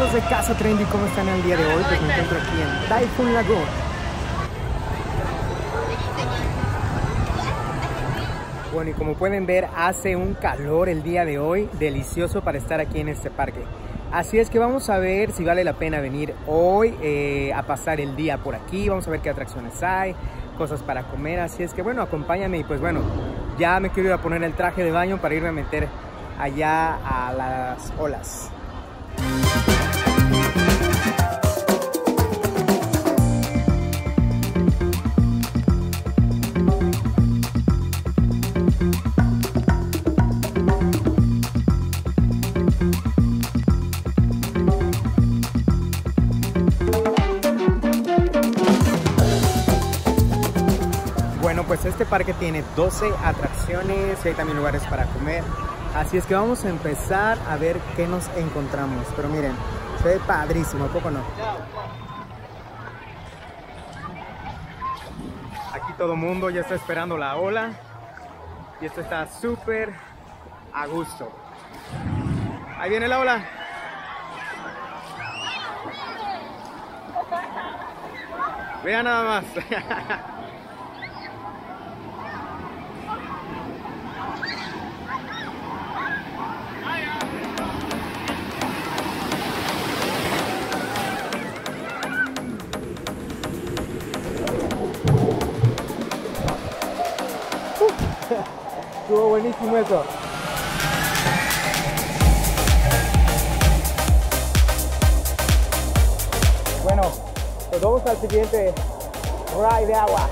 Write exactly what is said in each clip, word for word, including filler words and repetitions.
amigos de Casa Trendy, ¿cómo están el día de hoy? Pues me encuentro aquí en Typhoon Lagoon. Bueno, y como pueden ver, hace un calor el día de hoy, delicioso para estar aquí en este parque. Así es que vamos a ver si vale la pena venir hoy eh, a pasar el día por aquí. Vamos a ver qué atracciones hay, cosas para comer. Así es que bueno, acompáñame y pues bueno, ya me quiero ir a poner el traje de baño para irme a meter allá a las olas. Bueno, pues este parque tiene doce atracciones y hay también lugares para comer. Así es que vamos a empezar a ver qué nos encontramos. Pero miren, se ve padrísimo, ¿a poco no? Aquí todo el mundo ya está esperando la ola. Y esto está súper a gusto. Ahí viene la ola. Vean nada más. Estuvo buenísimo eso. Bueno, pues vamos al siguiente ride de agua.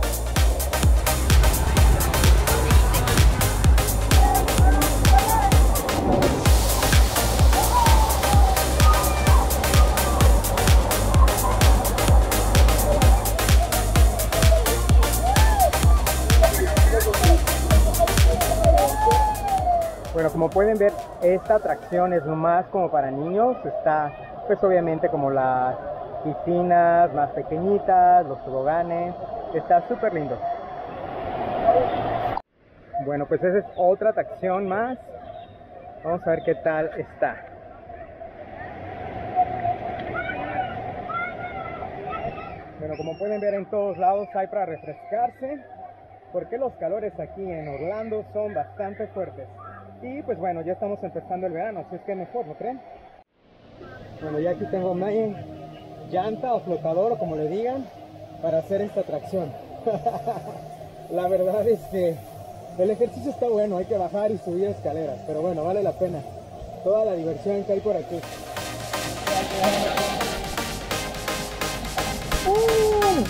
Bueno, como pueden ver, esta atracción es más como para niños. Está, pues obviamente, como las piscinas más pequeñitas, los toboganes. Está súper lindo. Bueno, pues esa es otra atracción más. Vamos a ver qué tal está. Bueno, como pueden ver, en todos lados hay para refrescarse, porque los calores aquí en Orlando son bastante fuertes. Y pues bueno, ya estamos empezando el verano, así es que mejor, ¿no creen? Bueno, ya aquí tengo mi llanta o flotador, o como le digan, para hacer esta atracción. La verdad es que el ejercicio está bueno, hay que bajar y subir escaleras, pero bueno, vale la pena. Toda la diversión que hay por aquí. ¡Uh!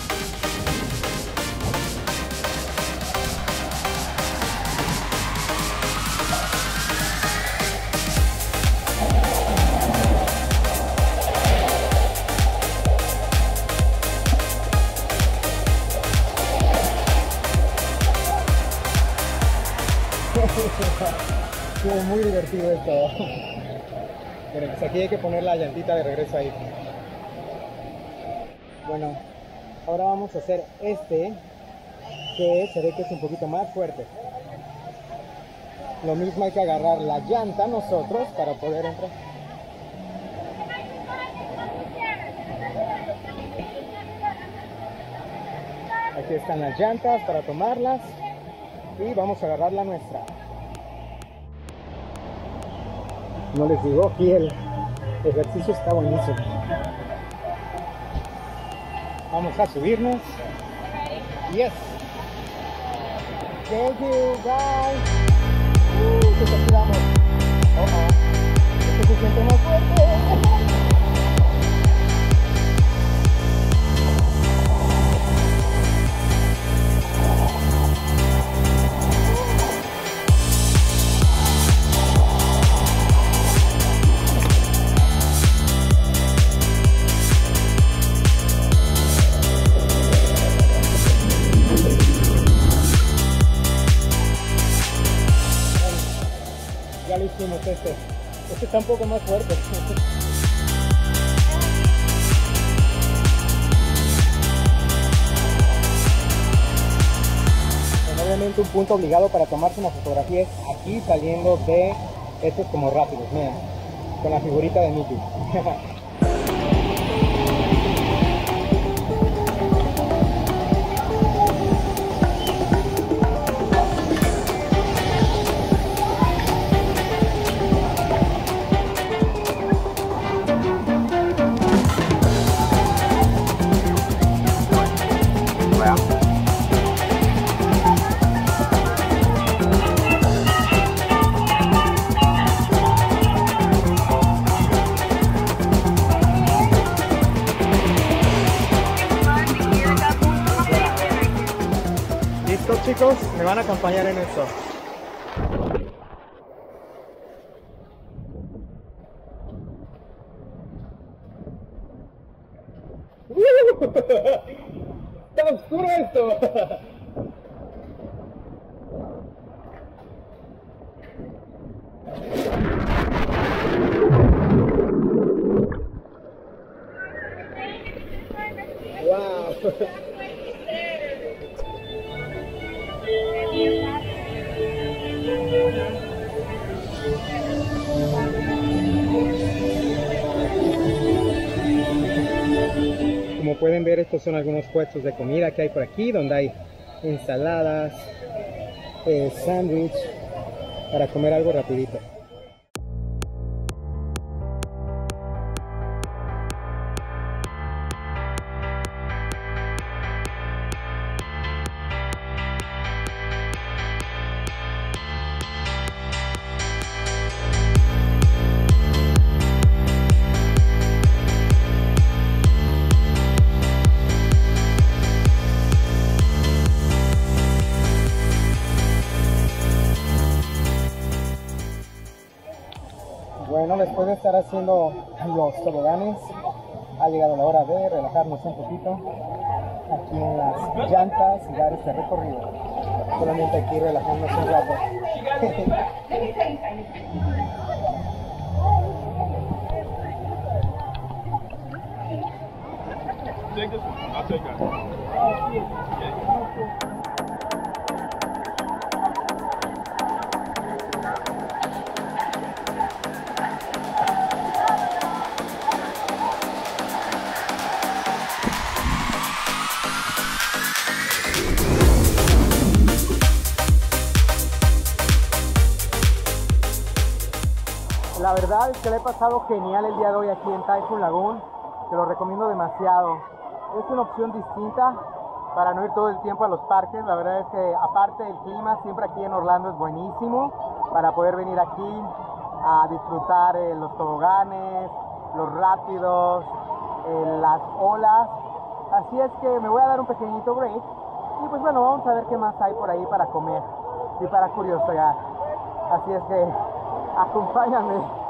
Estuvo muy divertido esto. Bueno, pues aquí hay que poner la llantita de regreso ahí. Bueno, ahora vamos a hacer este, que se ve que es un poquito más fuerte. Lo mismo, hay que agarrar la llanta nosotros para poder entrar. Aquí están las llantas para tomarlas. Y vamos a agarrar la nuestra. No les digo, aquí el ejercicio está buenísimo. Vamos a subirnos. Yes. Thank you, guys. Uh, pues aquí vamos. Oh, oh. Esto se siente más fuerte. Ya lo hicimos este. Este está un poco más fuerte. Bueno, obviamente un punto obligado para tomarse una fotografía es aquí saliendo de estos como rápidos, miren, con la figurita de Mickey. chicos me van a acompañar en esto. ¡Está oscuro esto! ¡Wow! Como pueden ver, estos son algunos puestos de comida que hay por aquí, donde hay ensaladas, eh, sándwich, para comer algo rapidito. Bueno, después de estar haciendo los toboganes, ha llegado la hora de relajarnos un poquito aquí en las llantas y dar este recorrido. Solamente aquí relajándonos un rato. La verdad es que le he pasado genial el día de hoy aquí en Typhoon Lagoon, te lo recomiendo demasiado. Es una opción distinta para no ir todo el tiempo a los parques. La verdad es que aparte del clima, siempre aquí en Orlando es buenísimo para poder venir aquí a disfrutar eh, los toboganes, los rápidos, eh, las olas. Así es que me voy a dar un pequeñito break y pues bueno, vamos a ver qué más hay por ahí para comer y para curiosear. Así es que acompáñame.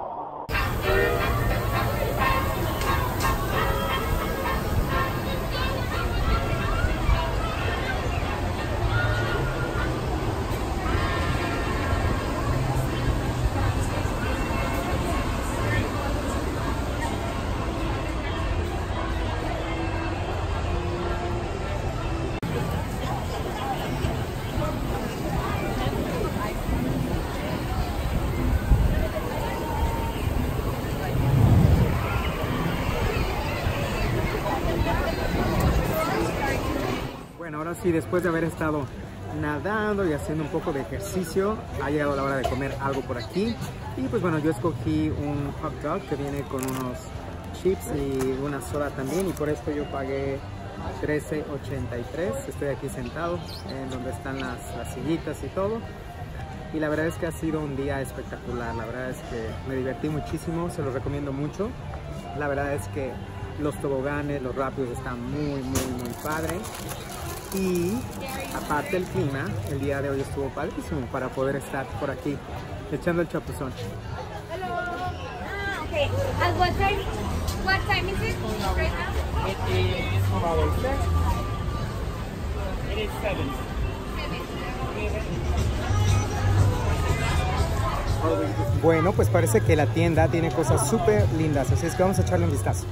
Bueno, ahora sí, después de haber estado nadando y haciendo un poco de ejercicio, ha llegado la hora de comer algo por aquí. Y pues bueno, yo escogí un hot dog que viene con unos chips y una soda también, y por esto yo pagué trece ochenta y tres. Estoy aquí sentado en donde están las, las sillitas y todo. Y la verdad es que ha sido un día espectacular. La verdad es que me divertí muchísimo, se los recomiendo mucho. La verdad es que los toboganes, los rápidos están muy, muy, muy padre. Y aparte el clima, el día de hoy estuvo padrísimo para poder estar por aquí echando el chapuzón. Hello. Ah, okay. At what time? What time is it right now? It is about six. It is seven. Bueno, pues parece que la tienda tiene cosas súper lindas, así es que vamos a echarle un vistazo.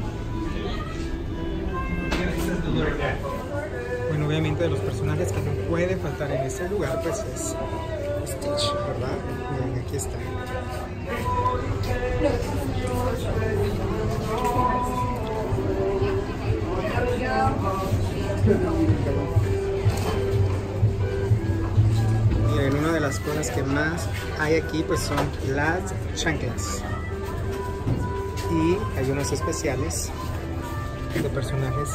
Bueno, obviamente de los personajes que no puede faltar en este lugar pues es Stitch, ¿verdad? Miren, aquí está. Miren, una de las cosas que más hay aquí pues son las chanclas. Y hay unos especiales de personajes.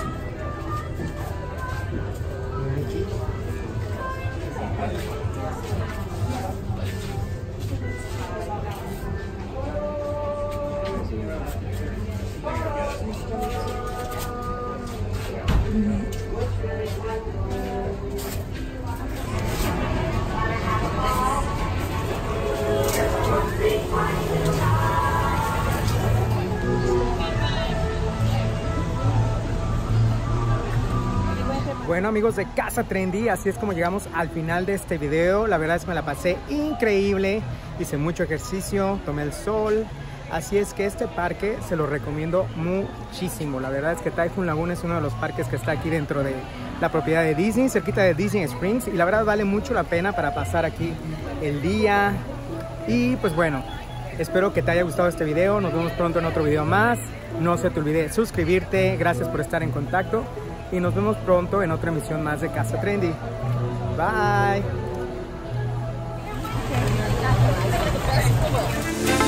Miren aquí. Bueno, amigos de Casa Trendy, así es como llegamos al final de este video. La verdad es que me la pasé increíble, hice mucho ejercicio, tomé el sol. Así es que este parque se lo recomiendo muchísimo. La verdad es que Typhoon Lagoon es uno de los parques que está aquí dentro de la propiedad de Disney, cerquita de Disney Springs. Y la verdad vale mucho la pena para pasar aquí el día. Y pues bueno, espero que te haya gustado este video. Nos vemos pronto en otro video más. No se te olvide suscribirte. Gracias por estar en contacto. Y nos vemos pronto en otra emisión más de Casa Trendy. Bye.